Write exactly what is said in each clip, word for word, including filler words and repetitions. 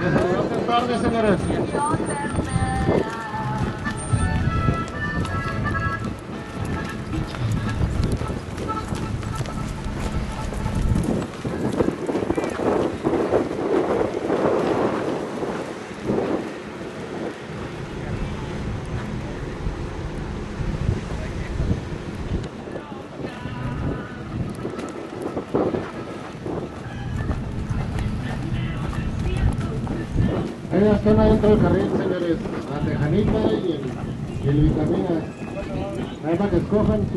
Buenas tardes, señores. Hay una zona dentro del carril, señores, la tejanita y el, y el vitamina. Ahí para que escojan su...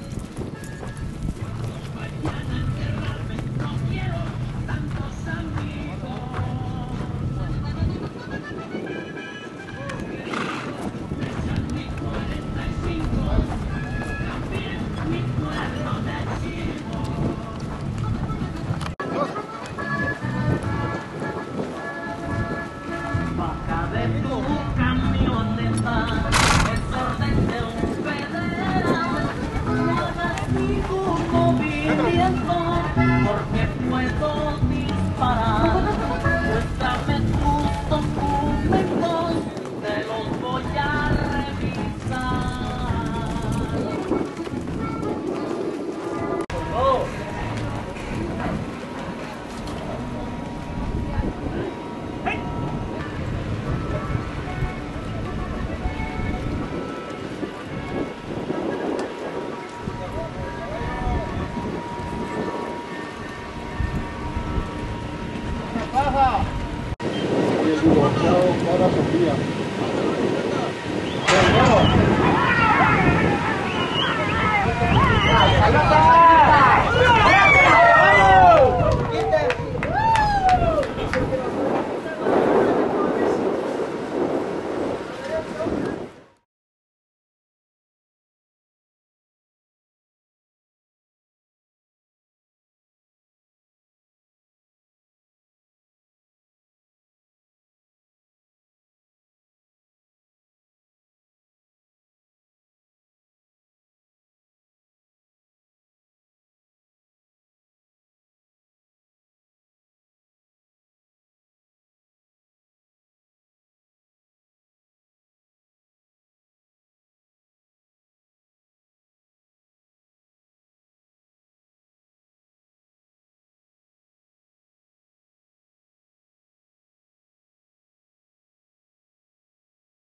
Porque puedo disparar, muéstrame tus documentos, te los voy a revisar. Oh. Hey. Y el divorciado para Sofía. ¡Saludos!